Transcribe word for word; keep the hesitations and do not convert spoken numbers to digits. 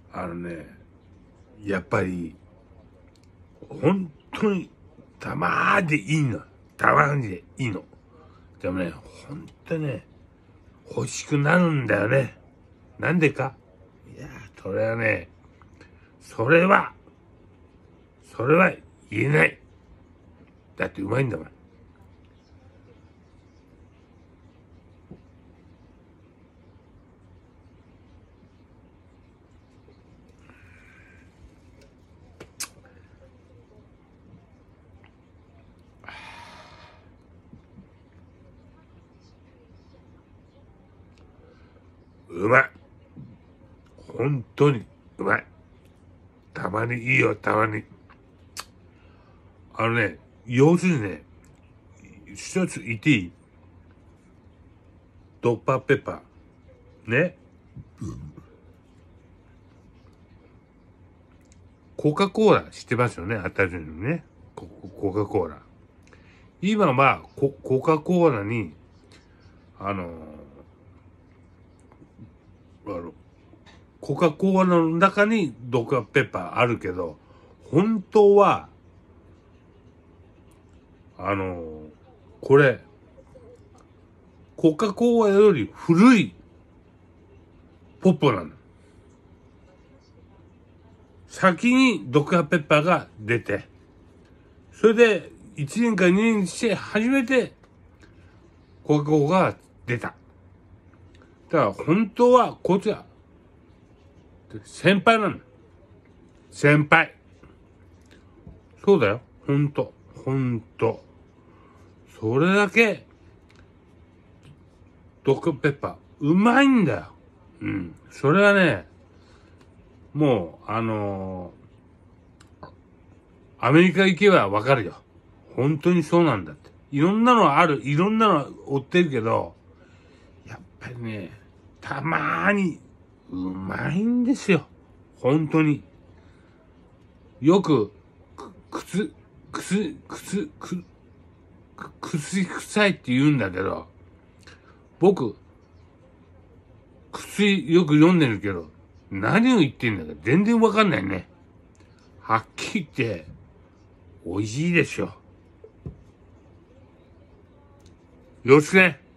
あのね、やっぱり、本当に、たまーでいいの。たまーでいいの。でもね、本当にね、欲しくなるんだよね。なんでか？いやー、それはね、それは、それは言えない。だってうまいんだもん。うまい。本当にうまい。たまにいいよ、たまに。あのね、要するにね、一つ言っていい？ドッパーペッパー。ね。コカ・コーラ知ってますよね、当たり前にね。ココカ・コーラ。今はココカ・コーラに、あの、あの、コカ・コーラの中にドクターペッパーあるけど、本当は、あの、これ、コカ・コーラより古いポップなの。先にドクターペッパーが出て、それでいちねんかにねんして初めてコカ・コーラが出た。だから本当はこいつは先輩なの。先輩。そうだよ。ほんと。ほんと。それだけ、ドクターペッパー、うまいんだよ。うん。それはね、もう、あのー、アメリカ行けばわかるよ。本当にそうなんだって。いろんなのある。いろんなの追ってるけど、やっぱりね、たまーに、うまいんですよ。本当に。よく、く、くつ、くす、くつ、く、くす臭いって言うんだけど、僕、薬よく読んでるけど、何を言ってんだか全然わかんないね。はっきり言って、美味しいでしょ。よろしくね。